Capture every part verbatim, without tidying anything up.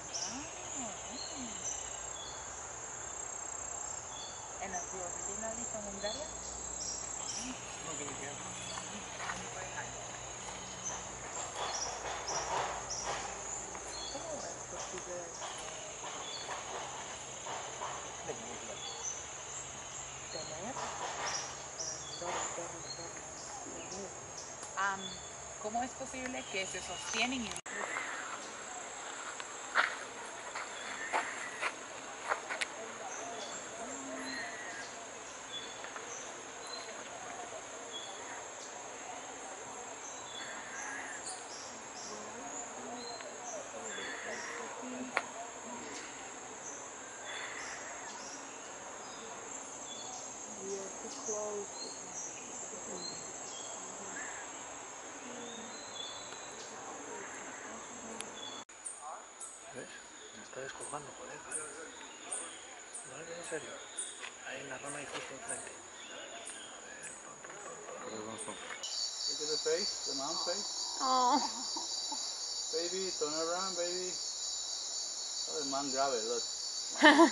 ¿En las originally from Hungary? No tengo idea. ¿Cómo es posible? Tenerla. Tener. Dor, dor, dor, dormir. Um, ¿Cómo es posible que se sostienen en ¿Ves? Me está descolgando, joder, vale. Vale, en serio. Ahí en la rama y justo enfrente. A ver, pam, pam, pam, pam. Look at the face, the mom face. Oh. Baby, turn around, baby. Oh, the mom grab it, look. Oh.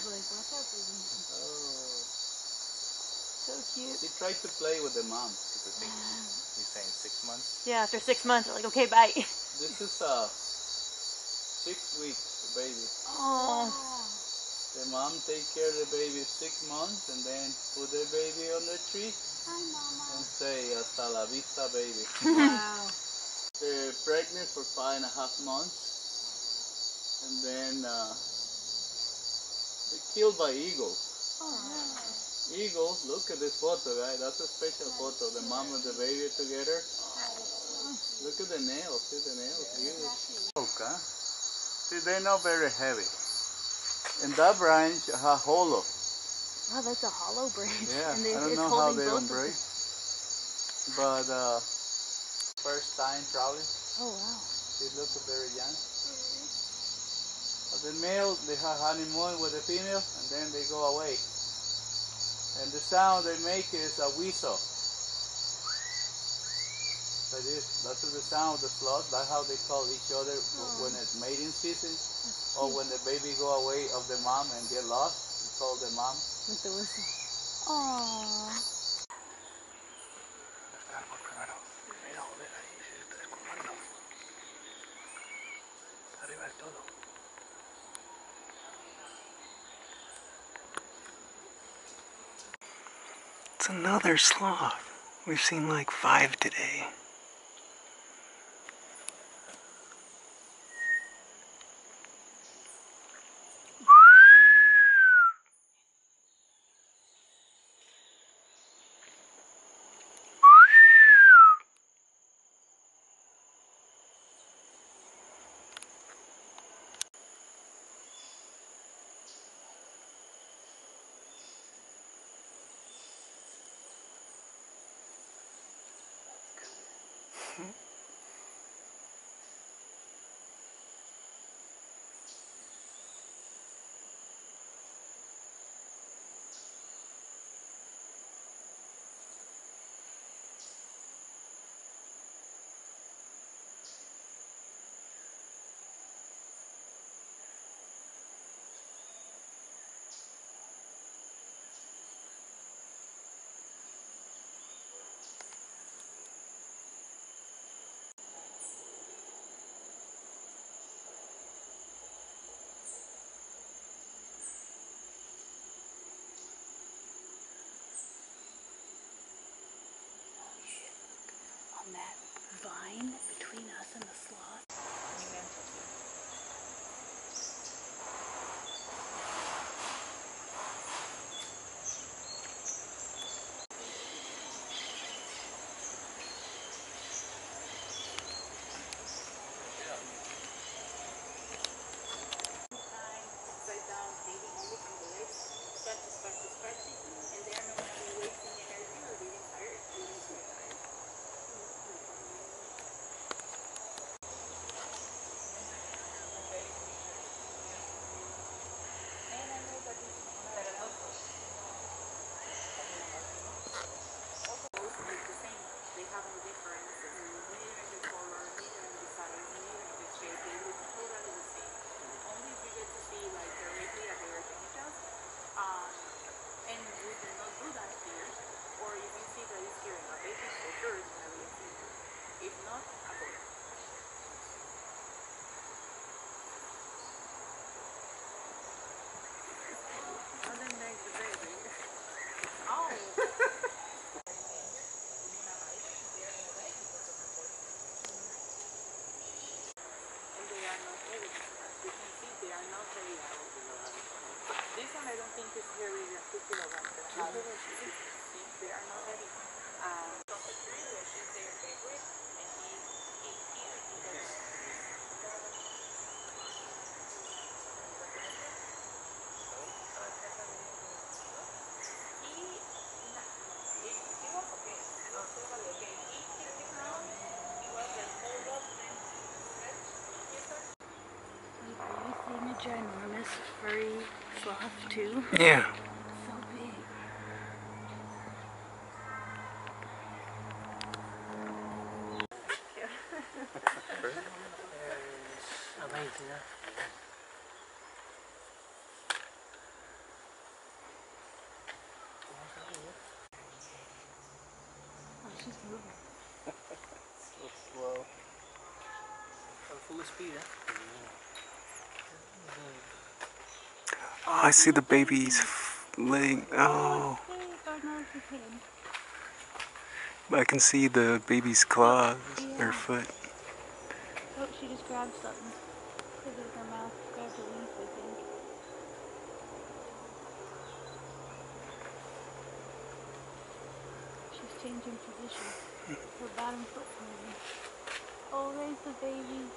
So cute. He tried to play with the mom. Because I think he's saying six months. Yeah, after six months, they're like, okay, bye. This is uh, six weeks, the baby. Oh. The mom take care of the baby six months and then put the baby on the tree. Hi, Mama. And say, hasta la vista, baby. Wow. They're pregnant for five and a half months. And then uh, they're killed by eagles. Oh, no. Eagles, look at this photo, right? That's a special photo. The mom and the baby together. Look at the nails. See the nails? Huge. Okay. See, they're not very heavy. And that branch is hollow. Wow, that's a hollow branch. Yeah, and it, I don't it's know how holding they both embrace. of them. But uh, first time probably. Oh, wow. They look very young. But the male, they have honeymoon with the female, and then they go away. And the sound they make is a whistle. Like this. That's the sound of the sloth. That's how they call each other Aww. when it's mating season, or when the baby go away of the mom and get lost. We call the mom. With the whistle. Aww. It's another sloth. We've seen like five today. I don't think it's very two kilograms and a half. See, they are not heavy. Um, from the tree, which is their favorite, and he he he he goes. Are you seeing a ginormous furry sloth too? Yeah. So big. Amazing, huh? Oh, she's moving. So slow. On full speed, huh? Oh, I see the baby's leg. Oh. I can see the baby's claws Yeah. or foot. Oh, she just grabbed something. Put it in her mouth. Grabbed a leaf, I think. She's changing position. Her bottom foot's moving. Oh, there's the baby.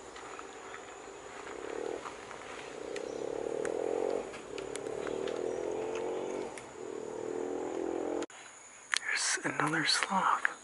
There's another sloth.